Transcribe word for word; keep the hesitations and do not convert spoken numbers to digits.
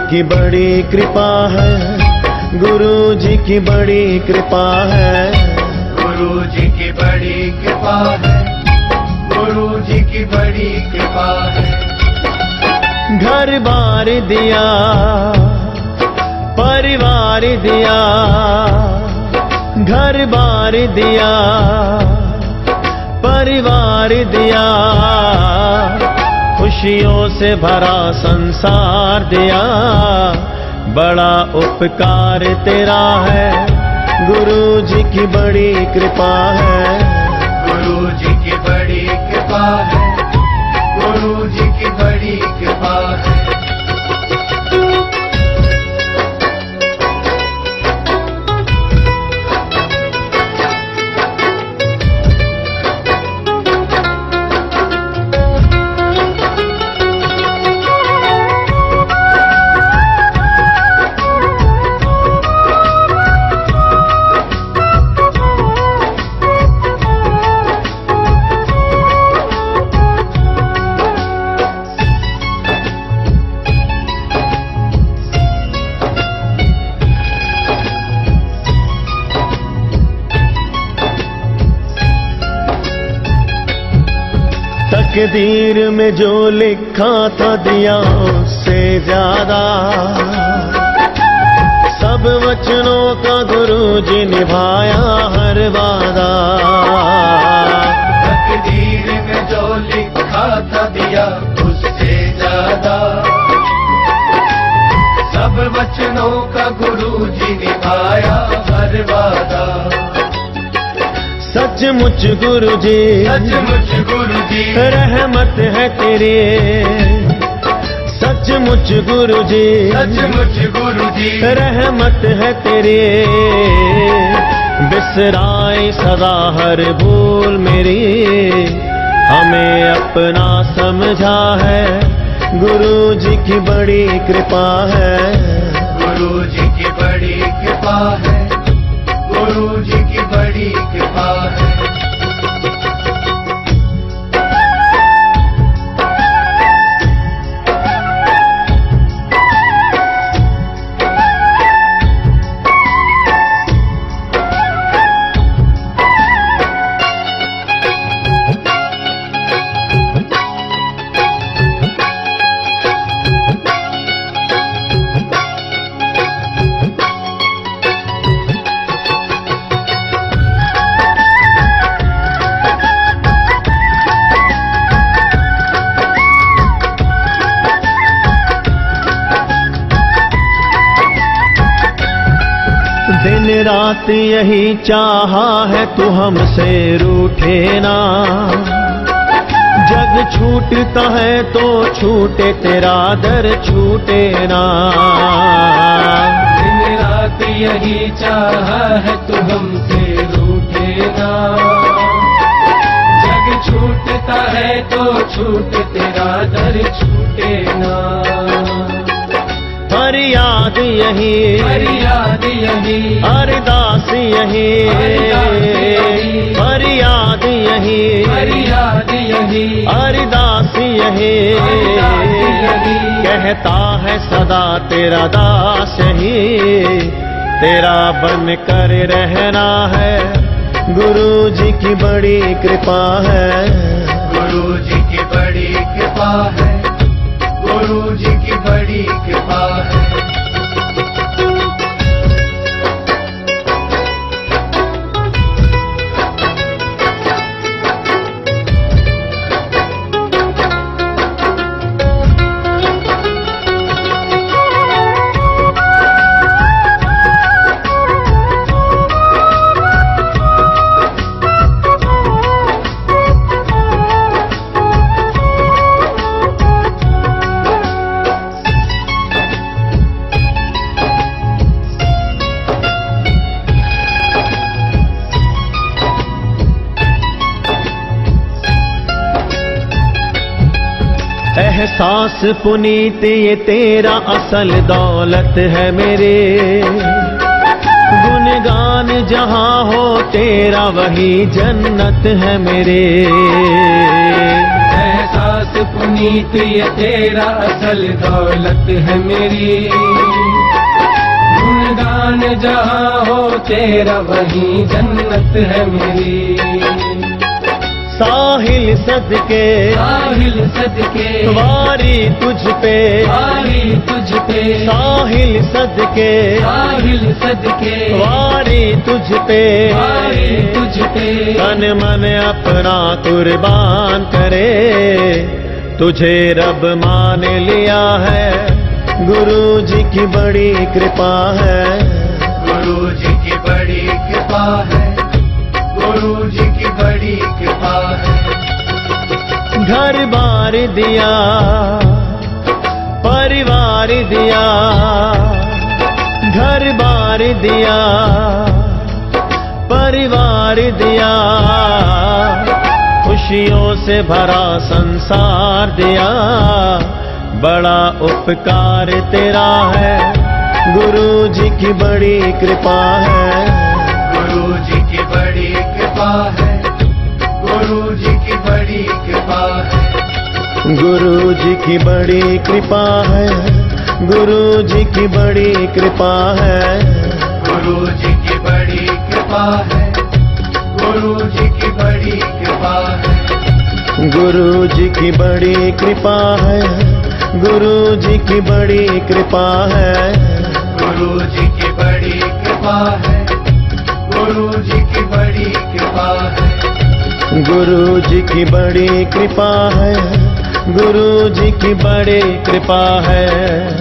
की बड़ी कृपा है, गुरु जी की बड़ी कृपा है, गुरु जी की बड़ी कृपा है, गुरु जी की बड़ी कृपा है। घर बार दिया, परिवार दिया, घर बार दिया, परिवार दिया, खुशियों से भरा संसार दिया। बड़ा उपकार तेरा है, गुरु जी की बड़ी कृपा है, गुरु जी की बड़ी कृपा है, गुरु जी की बड़ी कृपा है। तकदीर में जो लिखा था दिया उससे ज्यादा, सब वचनों का गुरु जी निभाया हर वादा। तकदीर में जो लिखा था दिया उससे ज्यादा, सब वचनों का गुरु जी निभाया हर वादा। सचमुच गुरु जी, सचमुच गुरु जी रहमत है तेरी, सचमुच गुरु जी, सचमुच गुरु जी रहमत है तेरी। बिसराई सदा हर भूल मेरी, हमें अपना समझा है, गुरु जी की बड़ी कृपा है, गुरु जी की बड़ी कृपा है, गुरु जी की बड़ी कृपा है। दिन रात यही चाहा है तू हमसे रूठे ना, जग छूटता है तो छूटे तेरा दर छूटे ना। दिन रात यही चाहा है तू हमसे रूठे ना, जग छूटता है तो छूटे तेरा दर छूटे ना। फरियाद यही, फरियाद यही, अरदास यही, फरियाद यही, फरियाद यही, अरदास यही, कहता है सदा तेरा दास ही, तेरा बन कर रहना है, गुरु जी की बड़ी कृपा है, गुरु जी की बड़ी कृपा है, गुरु जी की बड़ी कृपा है। एहसास पुनीत ये तेरा असल दौलत है मेरे, गुणगान जहाँ हो तेरा वही जन्नत है मेरे। एहसास पुनीत ये तेरा असल दौलत है मेरी। गुणगान जहाँ हो तेरा वहीं जन्नत है मेरी। साहिल सदके साहिल सदके वारी तुझ पे वारी तुझ पे साहिल सदके साहिल सदके वारी तुझ पे वारी तुझ पे तन मन अपना कुर्बान करे। तुझे रब मान लिया है गुरु जी की बड़ी कृपा है। गुरु जी की बड़ी कृपा है। गुरु जी की बड़ी कृपा है। घर बार दिया परिवार दिया घर बार दिया परिवार दिया खुशियों से भरा संसार दिया। बड़ा उपकार तेरा है गुरु जी की बड़ी कृपा है। गुरु जी की बड़ी कृपा है। गुरु जी की बड़ी कृपा है। गुरु जी की बड़ी कृपा है। गुरु जी की बड़ी कृपा है। गुरु जी की बड़ी कृपा है। गुरु जी की बड़ी कृपा है। गुरु जी की बड़ी कृपा है। गुरु जी की बड़ी कृपा है। गुरु जी की बड़ी कृपा है। गुरु जी की बड़ी कृपा है। गुरु जी की बड़ी कृपा है। गुरु जी की बड़ी कृपा है।